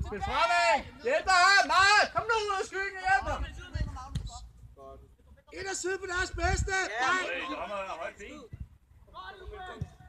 Spil fremad! Hjælp dig her! Nej! Kom nu ud af skyggen og hjælp dig! Ind og sidde på deres bedste! Ja, højt fint.